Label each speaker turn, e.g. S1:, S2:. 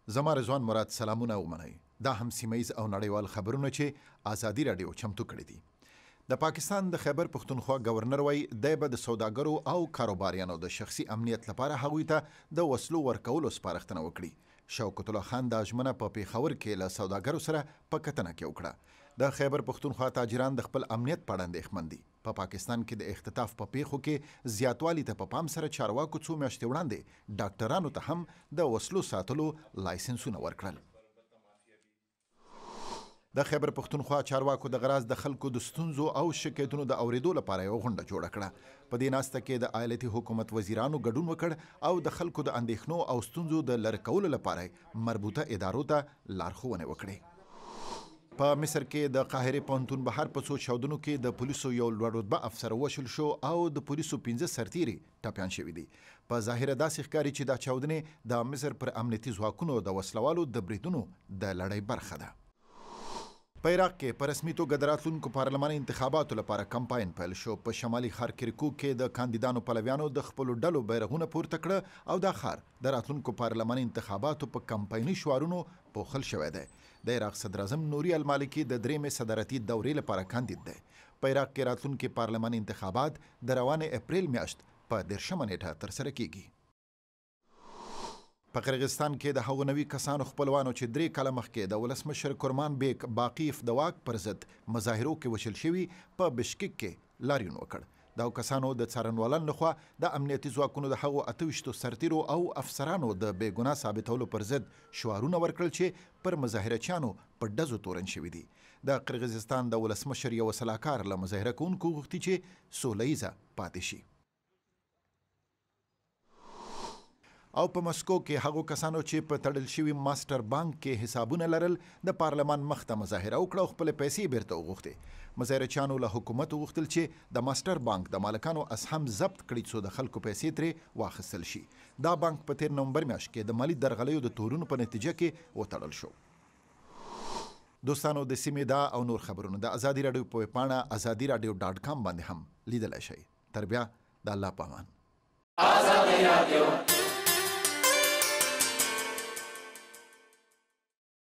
S1: زما رضوان مراد سلامونه ومنئ. دا هم سیمهیز او نړیوال خبرونه چې ازادي راډیو چمتو کړي دي. د پاکستان د خیبر پښتونخوا گورنر وایي دی به د سوداګرو او کاروباریانو د شخصي امنیت لپاره هغوی ته د وسلو ورکولو سپارښتنه وکړي. شوکت الله خان د ژمنه په پیښور کې له سوداګرو سره په کتنه کې وکړه. د خیبر پښتونخوا تاجران د خپل امنیت په اړه اندېښمن دي. په پاکستان کې د اختطاف په پیښو کې زیاتوالي ته په پام سره چارواکو څو میاشتې وړاندې ډاکټرانو ته هم د وسلو ساتلو لایسنسونه ورکړل. د خیبر پښتونخوا چارواکو د غراز د خلکو د ستونزو او شکایتونو د اوریدو لپاره یو غونډه جوړه کړه. په دې ناسته کې د ایالتي حکومت وزیرانو ګډون وکړ او د خلکو د اندېښنو او ستونزو د لرې کولو لپاره مربوطه ادارو ته لارښوونې وکړې. په مصر کې د قاهرې پوهنتون بهر په څو چاودنو کې د پولیسو یو لوړ رتبه افسر وشل شو او د پولیسو 15 سرتیري ټپیان شوي دي. په ظاهره داسې ښکاري چې دا چاودنې د مصر پر امنیتي ځواکونو د وسلوالو د بریدونو د لړۍ برخه ده. په عراق کې په رسمي توګه د راتلونکو پارلماني انتخاباتو لپاره کمپاین پیل شو. په شمالي ښار کرکوک کې د کاندیدانو پلویانو د خپلو ډلو بیرغونه پورته کړه او دا ښار د راتلونکو پارلماني انتخاباتو په کمپایني شعارونو پوښل شوی دی. د عراق صدر اعظم نوري المالکي د درېمې صدارتي دورې لپاره کاندید دی. په عراق کې راتلونکي پارلماني انتخابات د روانې اپریل میاشت په 10 نیټه ترسره کیږي. په قرغیزستان کې د هغو نوي کسانو خپلوانو چې 3 کاله مخکې د ولسمشر کرمان بیک باقیف د واک پر ضد مظاهرو کې وشل شوي په بشکک کې لاریون وکړ. دا کسانو د څارنوالانو لخوا د امنیتي ځواکونو د هغو 28 سرتیرو او افسرانو د بېګناه ثابتولو پر ضد شعارونه ورکړل چې پر مظاهرچیانو په ډزو تورن شوي دي. د قرغیزستان د ولسمشر یو سلاکار له مظاهره کوونکو غوښتي چې سوله ییزه پاتې شي. او په مسکو کې هغو کسانو چې په تړل شوي ماسټر بانک کې حسابونه لرل د پارلمان مخ ته مظاهره وکړه او خپل پیسې بیرته وغوښتې. مظاهرچیانو له حکومت وغوښتل چې د ماسټر بانک د مالکانو اسهم ضبط کړي څو د خلکو پیسې ترې واخیستل شي. دا بانک په 13 نومبر میاشت کې د مالي درغلیو د تورونو په نتیجه کې وتړل شو. دوستانو د سیمې دا او نور خبرونه د ازادي راډیو په پاڼه azadiراډیو.com باندې هم لیدلی شئ. تر بیا د الله په امان. ازادي راډیو